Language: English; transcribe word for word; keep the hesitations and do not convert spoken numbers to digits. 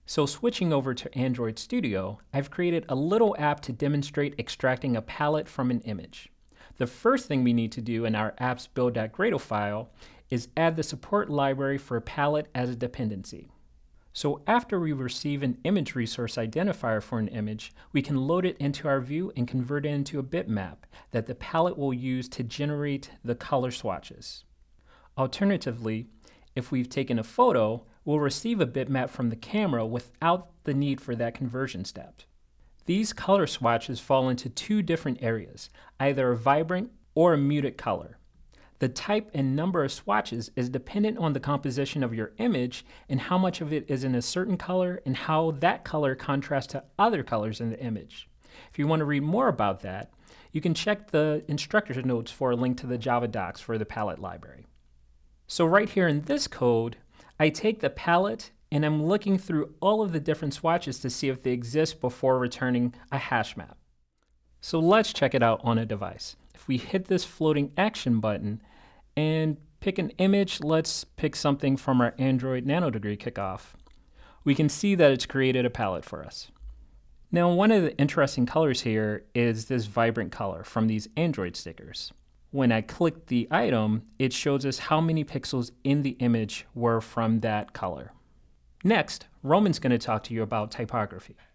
So switching over to Android Studio, I've created a little app to demonstrate extracting a palette from an image. The first thing we need to do in our app's build.gradle file is add the support library for palette as a dependency. So after we receive an image resource identifier for an image, we can load it into our view and convert it into a bitmap that the palette will use to generate the color swatches. Alternatively, if we've taken a photo, we'll receive a bitmap from the camera without the need for that conversion step. These color swatches fall into two different areas, either a vibrant or a muted color. The type and number of swatches is dependent on the composition of your image and how much of it is in a certain color and how that color contrasts to other colors in the image. If you want to read more about that, you can check the instructor's notes for a link to the Java docs for the palette library. So right here in this code, I take the palette and I'm looking through all of the different swatches to see if they exist before returning a hash map. So let's check it out on a device. If we hit this floating action button and pick an image, let's pick something from our Android Nanodegree kickoff, we can see that it's created a palette for us. Now, one of the interesting colors here is this vibrant color from these Android stickers. When I click the item, it shows us how many pixels in the image were from that color. Next, Roman's going to talk to you about typography.